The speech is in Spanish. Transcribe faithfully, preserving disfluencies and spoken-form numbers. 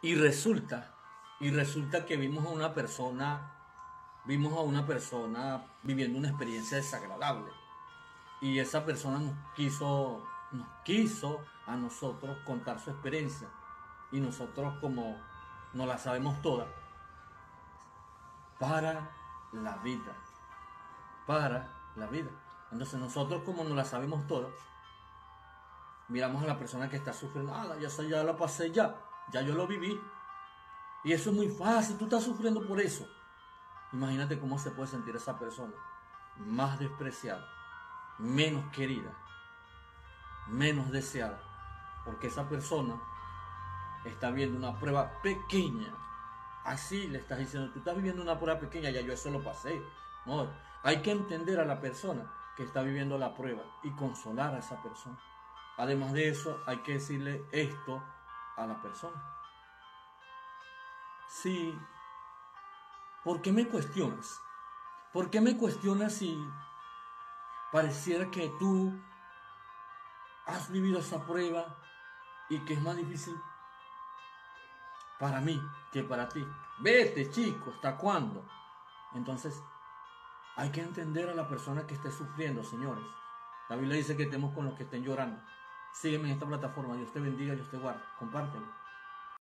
Y resulta, y resulta que vimos a una persona, vimos a una persona viviendo una experiencia desagradable. Y esa persona nos quiso, nos quiso a nosotros contar su experiencia. Y nosotros, como no la sabemos toda, para la vida, para la vida. Entonces nosotros, como no la sabemos toda, miramos a la persona que está sufriendo, ah, ya, ya la pasé ya, ya yo lo viví. Y eso es muy fácil, tú estás sufriendo por eso. Imagínate cómo se puede sentir esa persona, más despreciada, menos querida, menos deseada, porque esa persona está viendo una prueba pequeña. Así le estás diciendo, tú estás viviendo una prueba pequeña, ya yo eso lo pasé. No, hay que entender a la persona que está viviendo la prueba y consolar a esa persona. Además de eso, hay que decirle esto a la persona. Sí, ¿por qué me cuestionas? ¿Por qué me cuestionas si pareciera que tú has vivido esa prueba y que es más difícil para mí que para ti? Vete, chico, ¿hasta cuándo? Entonces, hay que entender a la persona que esté sufriendo, señores. La Biblia dice que estemos con los que estén llorando. Sígueme en esta plataforma. Dios te bendiga, Dios te guarde. Compártelo.